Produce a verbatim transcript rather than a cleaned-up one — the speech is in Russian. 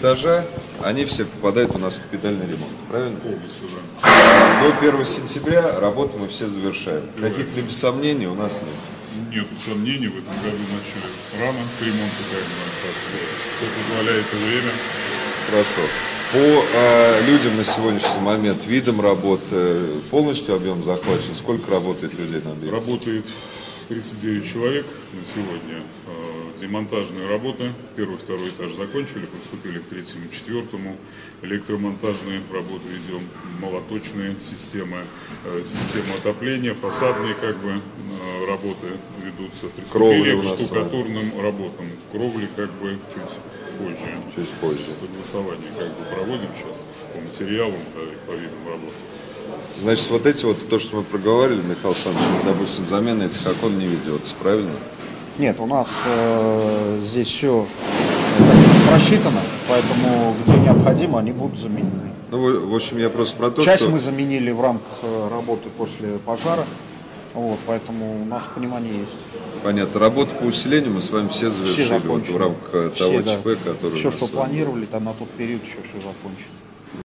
этажа, они все попадают у нас в капитальный ремонт, правильно? Полностью, да. До первого сентября работу мы все завершаем. Каких-либо сомнений у нас нет. Нет сомнений, в этом году начали рано к ремонту, как бы, так что все позволяет и время. Хорошо. По э, людям на сегодняшний момент, видам работы, полностью объем захвачен? Сколько работает людей на объекте? Работает тридцать девять человек на сегодня. Демонтажные работы, первый, второй этаж закончили, приступили к третьему, четвертому. Электромонтажные работы ведем, молоточные системы, система отопления, фасадные как бы работы ведутся. Приступили к штукатурным работам. Кровли как бы чуть позже. Чуть позже. Согласование как бы проводим сейчас по материалам, да, и по видам работы. Значит, вот эти вот, то, что мы проговорили, Михаил Александрович, допустим, замена этих окон не ведется, правильно? Нет, у нас э, здесь все просчитано, поэтому где необходимо, они будут заменены. Ну, в общем, я просто про то, Часть что... мы заменили в рамках работы после пожара, вот, поэтому у нас понимание есть. Понятно. Работа по усилению мы с вами все завершили Все вот в рамках все, того да. ЧП, который... Все, что планировали, там на тот период еще все закончено.